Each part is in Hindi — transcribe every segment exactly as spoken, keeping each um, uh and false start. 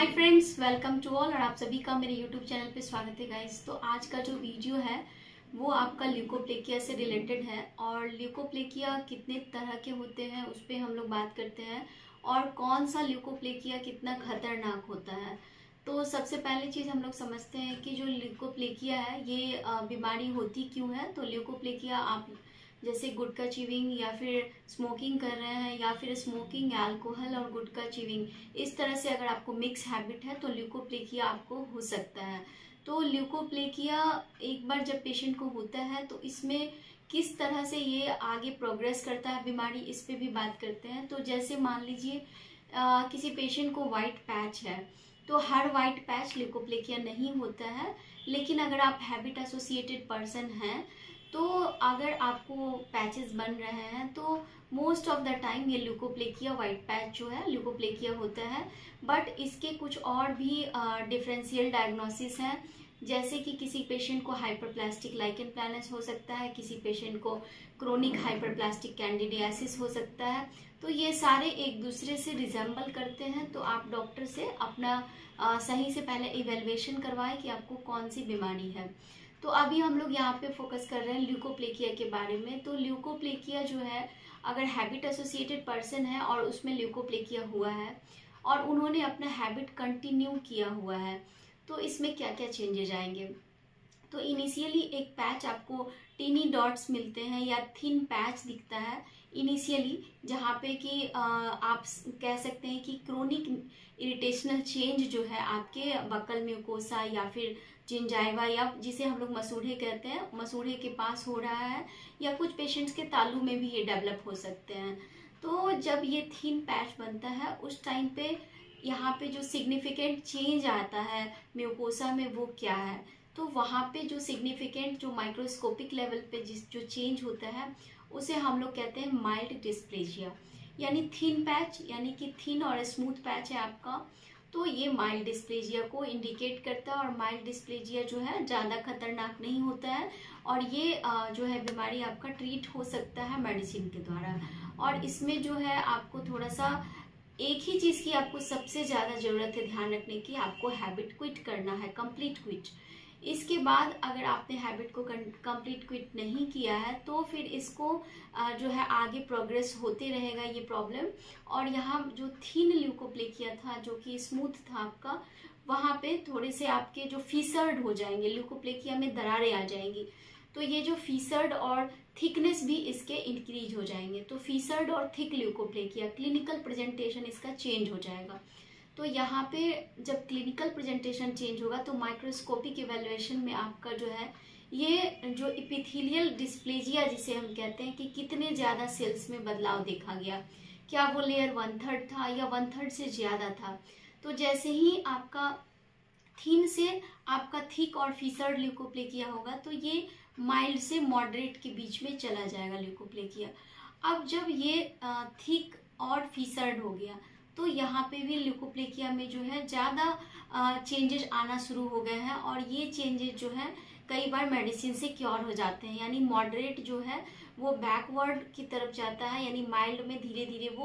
Hi friends, welcome to all. और आप सभी का मेरे यूट्यूब चैनल पे स्वागत है गाइस। तो आज का जो वीडियो है वो आपका ल्यूकोप्लेकिया से रिलेटेड है। और ल्यूकोप्लेकिया कितने तरह के होते हैं उस पर हम लोग बात करते हैं, और कौन सा ल्यूकोप्लेकिया कितना खतरनाक होता है। तो सबसे पहली चीज़ हम लोग समझते हैं कि जो ल्यूकोप्लेकिया है ये बीमारी होती क्यों है। तो ल्यूकोप्लेकिया आप जैसे गुटखा चिविंग या फिर स्मोकिंग कर रहे हैं, या फिर स्मोकिंग, अल्कोहल और गुटखा चिविंग, इस तरह से अगर आपको मिक्स हैबिट है तो ल्यूकोप्लेकिया आपको हो सकता है। तो ल्यूकोप्लेकिया एक बार जब पेशेंट को होता है तो इसमें किस तरह से ये आगे प्रोग्रेस करता है बीमारी, इस पे भी बात करते हैं। तो जैसे मान लीजिए किसी पेशेंट को वाइट पैच है, तो हर वाइट पैच ल्यूकोप्लेकिया नहीं होता है। लेकिन अगर आप हैबिट एसोसिएटेड पर्सन हैं तो अगर आपको पैचेस बन रहे हैं तो मोस्ट ऑफ द टाइम ये ल्यूकोप्लेकिया वाइट पैच जो है ल्यूकोप्लेकिया होता है। बट इसके कुछ और भी डिफरेंशियल डायग्नोसिस हैं, जैसे कि किसी पेशेंट को हाइपरप्लास्टिक लाइकन प्लैनस हो सकता है, किसी पेशेंट को क्रोनिक हाइपरप्लास्टिक कैंडिडियासिस हो सकता है। तो ये सारे एक दूसरे से रिजेंबल करते हैं। तो आप डॉक्टर से अपना आ, सही से पहले इवेल्युएशन करवाएं कि आपको कौन सी बीमारी है। तो अभी हम लोग यहाँ पे फोकस कर रहे हैं ल्यूकोप्लेकिया के बारे में। तो ल्यूकोप्लेकिया जो है, अगर हैबिट एसोसिएटेड पर्सन है और उसमें ल्यूकोप्लेकिया हुआ है और उन्होंने अपना हैबिट कंटिन्यू किया हुआ है, तो इसमें क्या क्या चेंजेज आएंगे। तो इनिशियली एक पैच आपको टीनी डॉट्स मिलते हैं या थिन पैच दिखता है इनिशियली, जहाँ पे कि आप कह सकते हैं कि क्रोनिक इरिटेशनल चेंज जो है आपके बकल म्यूकोसा या फिर जिंजाइवा, या जिसे हम लोग मसूड़े कहते हैं, मसूड़े के पास हो रहा है, या कुछ पेशेंट्स के तालू में भी ये डेवलप हो सकते हैं। तो जब ये थिन पैच बनता है उस टाइम पे यहाँ पे जो सिग्निफिकेंट चेंज आता है म्यूकोसा में वो क्या है। तो वहाँ पे जो सिग्निफिकेंट जो माइक्रोस्कोपिक लेवल पे जिस जो चेंज होता है उसे हम लोग कहते हैं माइल्ड डिस्प्लेजिया। यानी थिन पैच, यानी कि थिन और स्मूथ पैच है आपका, तो ये माइल्ड डिस्प्लेजिया को इंडिकेट करता है। और माइल्ड डिस्प्लेजिया जो है ज़्यादा खतरनाक नहीं होता है, और ये जो है बीमारी आपका ट्रीट हो सकता है मेडिसिन के द्वारा। और इसमें जो है आपको थोड़ा सा एक ही चीज़ की आपको सबसे ज़्यादा ज़रूरत है ध्यान रखने की, आपको हैबिट क्विट करना है, कंप्लीट क्विट। इसके बाद अगर आपने हैबिट को कंप्लीट क्विट नहीं किया है तो फिर इसको जो है आगे प्रोग्रेस होते रहेगा ये प्रॉब्लम। और यहाँ जो थिन ल्यूकोप्लेकिया था जो कि स्मूथ था आपका, वहाँ पे थोड़े से आपके जो फीसर्ड हो जाएंगे, ल्यूकोप्लेकिया में दरारें आ जाएंगी। तो ये जो फीसर्ड और थिकनेस भी इसके इंक्रीज हो जाएंगे। तो फीसर्ड और थिक ल्यूकोप्लेकिया, क्लिनिकल प्रेजेंटेशन इसका चेंज हो जाएगा। तो यहाँ पे जब क्लिनिकल प्रेजेंटेशन चेंज होगा तो माइक्रोस्कोपिक इवेल्युएशन में आपका जो है ये जो एपिथेलियल डिस्प्लेजिया जिसे हम कहते हैं कि कितने ज़्यादा सेल्स में बदलाव देखा गया, क्या वो लेयर वन थर्ड था या वन थर्ड से ज़्यादा था। तो जैसे ही आपका थिन से आपका थिक और फीसर्ड ल्यूकोप्लेकिया होगा तो ये माइल्ड से मॉडरेट के बीच में चला जाएगा ल्यूकोप्लेकिया। अब जब ये थिक और फीसर्ड हो गया तो यहाँ पे भी ल्यूकोप्लेकिया में जो है ज़्यादा चेंजेस आना शुरू हो गए हैं, और ये चेंजेस जो है कई बार मेडिसिन से क्योर हो जाते हैं। यानी मॉडरेट जो है वो बैकवर्ड की तरफ जाता है, यानी माइल्ड में धीरे धीरे वो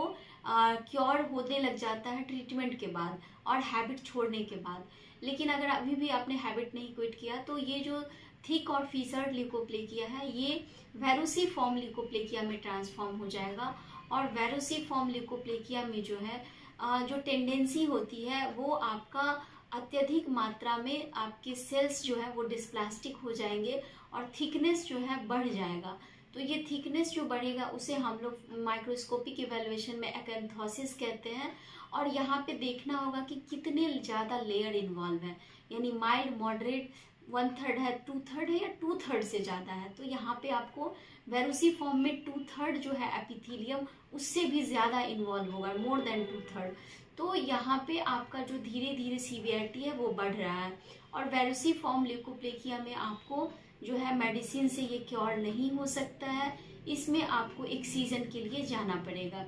क्योर होने लग जाता है ट्रीटमेंट के बाद और हैबिट छोड़ने के बाद। लेकिन अगर अभी भी आपने हैबिट नहीं क्विट किया तो ये जो थिक और फीसर्ड ल्यूकोप्लेकिया है ये वेरोसिफॉर्म ल्यूकोप्लेकिया में ट्रांसफॉर्म हो जाएगा। और वेरोसिफॉर्म ल्यूकोप्लेकिया में जो है जो टेंडेंसी होती है वो आपका अत्यधिक मात्रा में आपके सेल्स जो है वो डिस्प्लास्टिक हो जाएंगे और थिकनेस जो है बढ़ जाएगा। तो ये थिकनेस जो बढ़ेगा उसे हम लोग माइक्रोस्कोपिक इवेल्युएशन में एकेंथोसिस कहते हैं। और यहाँ पे देखना होगा कि कितने ज़्यादा लेयर इन्वॉल्व है, यानी माइल्ड, मॉडरेट, वन थर्ड है, टू थर्ड है, या टू थर्ड से ज़्यादा है। तो यहाँ पे आपको वेरोसिफॉर्म में टू थर्ड जो है एपिथेलियम उससे भी ज़्यादा इन्वॉल्व होगा, मोर देन टू थर्ड। तो यहाँ पे आपका जो धीरे धीरे सीवियरिटी है वो बढ़ रहा है। और वेरोसिफॉर्म ल्यूकोप्लेकिया में आपको जो है मेडिसिन से ये क्योर नहीं हो सकता है, इसमें आपको एक्सीजन के लिए जाना पड़ेगा।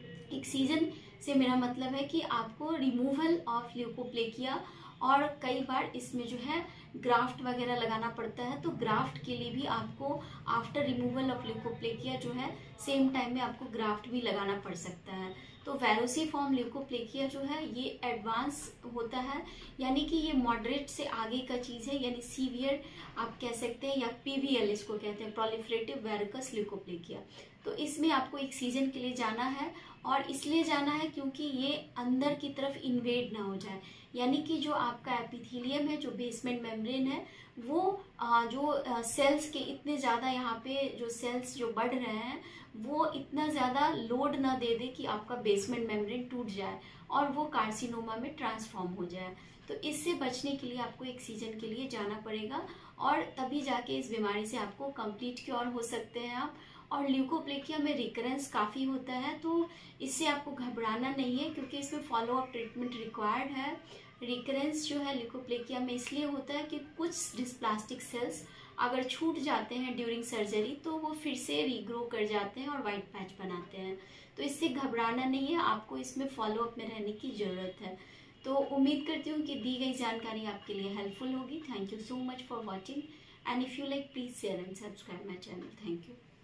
एक्सीजन से मेरा मतलब है कि आपको रिमूवल ऑफ ल्यूकोप्लेकिया, और कई बार इसमें जो है ग्राफ्ट वगैरह लगाना पड़ता है। तो ग्राफ्ट के लिए भी आपको आफ्टर रिमूवल ऑफ ल्यूकोप्लेकिया जो है सेम टाइम में आपको ग्राफ्ट भी लगाना पड़ सकता है। तो वेरोसिफॉर्म ल्यूकोप्लेकिया जो है ये एडवांस होता है, यानी कि ये मॉडरेट से आगे का चीज़ है, यानी सीवियर आप कह सकते हैं, या पीवीएल इसको कहते हैं, प्रोलिफरेटिव वेरिकस ल्यूकोप्लेकिया। तो इसमें आपको एक सीजन के लिए जाना है, और इसलिए जाना है क्योंकि ये अंदर की तरफ इन्वेड ना हो जाए, यानी कि जो आपका एपिथेलियम है, जो बेसमेंट मेम्ब्रेन है, वो जो सेल्स के इतने ज़्यादा यहाँ पे जो सेल्स जो बढ़ रहे हैं वो इतना ज़्यादा लोड ना दे दे कि आपका बेसमेंट मेम्ब्रेन टूट जाए और वो कार्सिनोमा में ट्रांसफॉर्म हो जाए। तो इससे बचने के लिए आपको एक सीजन के लिए जाना पड़ेगा, और तभी जाके इस बीमारी से आपको कंप्लीट क्योर हो सकते हैं आप। और ल्यूकोप्लेकिया में रिकरेंस काफ़ी होता है, तो इससे आपको घबराना नहीं है, क्योंकि इसमें फॉलो अप ट्रीटमेंट रिक्वायर्ड है। रिकरेंस जो है ल्यूकोप्लेकिया में इसलिए होता है कि कुछ डिस्प्लास्टिक सेल्स अगर छूट जाते हैं ड्यूरिंग सर्जरी तो वो फिर से रीग्रो कर जाते हैं और वाइट पैच बनाते हैं। तो इससे घबराना नहीं है, आपको इसमें फॉलो अप में रहने की ज़रूरत है। तो उम्मीद करती हूँ कि दी गई जानकारी आपके लिए हेल्पफुल होगी। Thank you so much for watching, and if you like please share and subscribe my channel. Thank you.